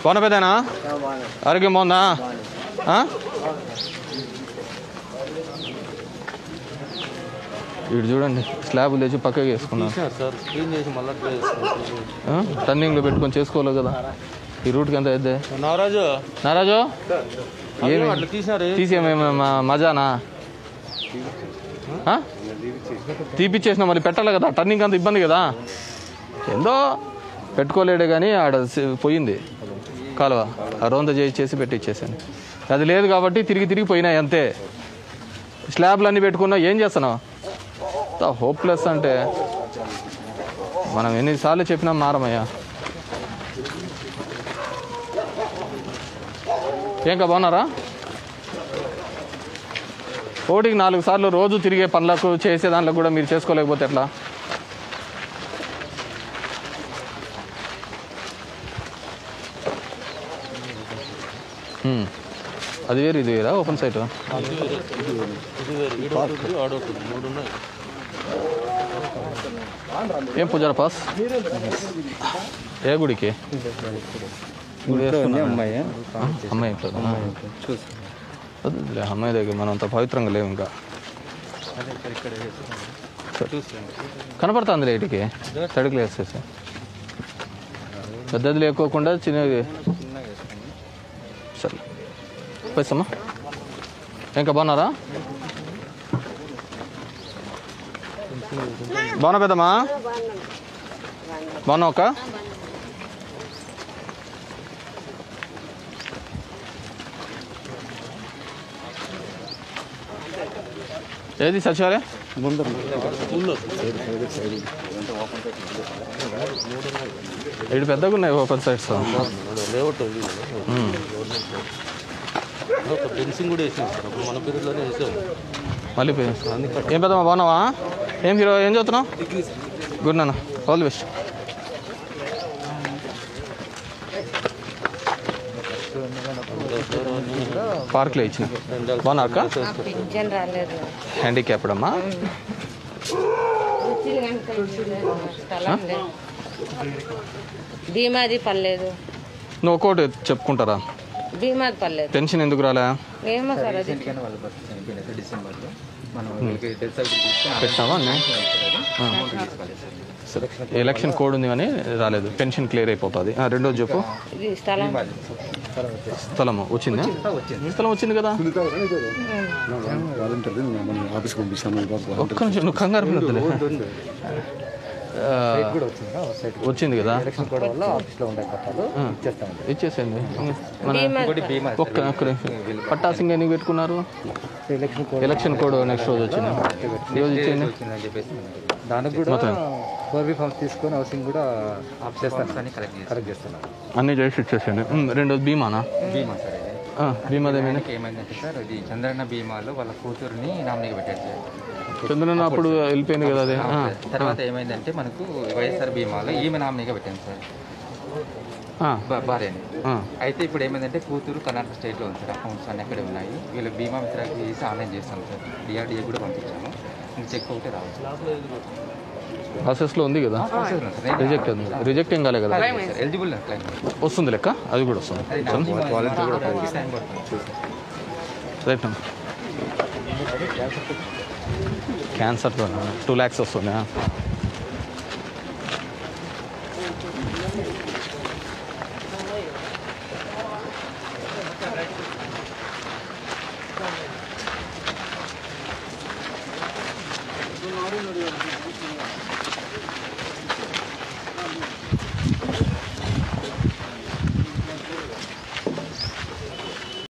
బాగున్నా పెద్దనా? ఆరోగ్యం బాగుందా? ఇటు చూడండి, స్లాబ్ లేచి పక్కకి వేసుకున్నాను. టర్నింగ్లో పెట్టుకొని చేసుకోవాలి కదా. ఈ రూట్కి ఎంత అయితే నారాజు ఏమి తీసేమేమి మజానా? తీపిచ్చేసినా మళ్ళీ పెట్టాలి కదా, టర్నింగ్ అంత ఇబ్బంది కదా. ఏందో పెట్టుకోలేడే కానీ ఆడ పోయింది కాలువ, ఆ రొంద చేసి పెట్టి ఇచ్చేసాను. అది లేదు కాబట్టి తిరిగి పోయినాయి అంతే. స్లాబ్లు అన్నీ పెట్టుకున్నా ఏం చేస్తున్నావు? హోప్లెస్ అంటే మనం ఎన్నిసార్లు చెప్పినా మారమయ్యా. ఏంకా బాగున్నారా? ఒకటికి 4 సార్లు రోజు తిరిగే పనులకు చేసే దాంట్లో కూడా మీరు చేసుకోలేకపోతే ఎట్లా? అది వేరు ఇది వేరా? ఓపెన్ సైట్ ఏం పూజారా పాస్? ఏ గుడికి? అమ్మాయి అమ్మాయి దగ్గర మనం అంత పవిత్రంగా లేవు ఇంకా. కనపడుతుంది లేటికి తడికి వేసేసి పెద్దది లేకోకుండా చిన్నది. సరే పోయిస్తామా? ఇంకా బాగున్నారా? బాగున్నా పెద్దమ్మా? బాగున్నావు అక్క? ఏది సచివాలయం ఇటు పెద్దగా ఉన్నాయి ఓపెన్ సైడ్స్. మళ్ళీ ఏం పెద్దమ్మా బాగున్నావా? ఏం హీరో ఏం చదువుతున్నావు? గుడ్ నాన్న, ఆల్ ది బెస్ట్. పార్క్లో ఇచ్చిన బాగున్నా అక్క? హ్యాండిక్యాప్డ్ అమ్మా? బీమాది పర్లేదు. నువ్వు ఒక్కోటి చెప్పుకుంటారా? బీమాది పర్లేదు. టెన్షన్ ఎందుకు రాలే? ఏమో సార్ పెట్టినావా అన్నీ? సరే, ఎలక్షన్ కోడ్ ఉంది కానీ రాలేదు. పెన్షన్ క్లియర్ అయిపోతుంది. రెండోది చెప్పు. స్థలము వచ్చిందా? స్థలం వచ్చింది కదా. ఒక్క నిమిషం, నువ్వు కంగారు పడద్దులే. వచ్చింది కదా, ఇచ్చేసేయండి. ఒక్క పట్టా సింగ్ ఎన్ని పెట్టుకున్నారు? ఎలక్షన్ కోడ్ నెక్స్ట్ రోజు వచ్చింది. ఈరోజు ఇచ్చేయండి. దానికి కూడా 4B ఫామ్స్ తీసుకొని హౌసింగ్ కూడా కరెక్ట్ చేస్తాను. అన్నీ చేసి ఇచ్చేసేయండి. రెండోది బీమానా? బీమా సార్. బీమాది ఏమైందంటే సార్, ఇది చంద్రన్న బీమాలో వాళ్ళ కూతురుని నామినీగా పెట్టారు సార్. చంద్రన్న అప్పుడు వెళ్ళిపోయింది కదా అది. తర్వాత ఏమైందంటే మనకు వైఎస్ఆర్ బీమాలో ఈమె నామినీగా పెట్టాను సార్, భార్యని. అయితే ఇప్పుడు ఏమైందంటే కూతురు కర్ణాటక స్టేట్లో ఉంది సార్. అకౌంట్స్ అన్నీ అక్కడే ఉన్నాయి. వీళ్ళ బీమా మిత్రాకి చేసి ఆన్లైన్ చేస్తాం సార్. డిఆర్డీఏ కూడా పంపించాము. చెక్ ఒకటే రావచ్చు. ప్రాసెస్లో ఉంది కదా. రిజెక్ట్ ఏం కాలే కదా. ఎలిజిబుల్ వస్తుంది లెక్క, అది కూడా వస్తుంది. రైట్ అమ్మా. క్యాన్సర్తో 2 lakhs వస్తుంది.